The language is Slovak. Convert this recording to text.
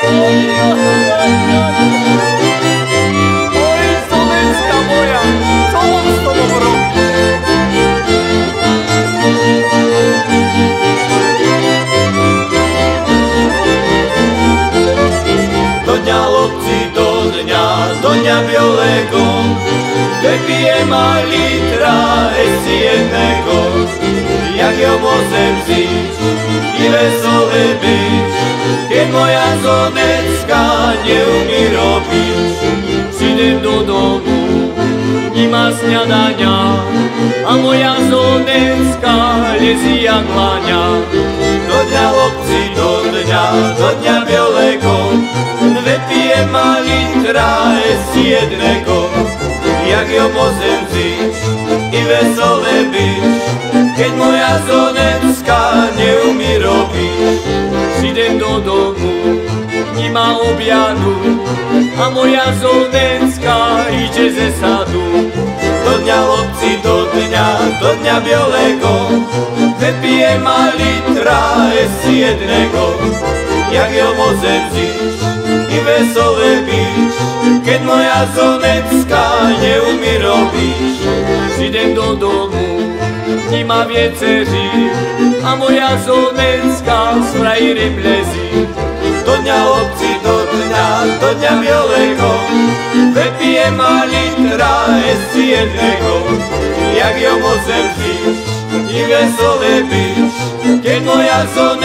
Oj, Slovenska moja, co mám s tobou robiť? Do dňa lobci, do dňa bielego, vypijem a litra esi jednego. Jak jo môžem žiť i veselé byť, keď moja zonecka neumí robiť. Přidem do domu, nemá sňadania, a moja zonecka lezí jak laňa. Do dňa lobci, do dňa bielego, vypijem a litra esi jednego. Jak jo môžem žiť i veselé byť, keď moja zonecka neumí robiť. Přidem do domu, nemá objadu, a moja zonecka ide ze sadu. Do dňa lobci, do dňa bielego, vypijem a litra esi jednego. Jak jo môžem žiť i veselé byť, keď moja zonecka neumí robiť. Přidem do domu, nemá vieceři, a moja zonecka s frajerem lezí. Do dňa lobci, do dňa bielego, vypijem a litra esi jednego. Jak jo môžem žiť i veselé byť, keď moja zonecka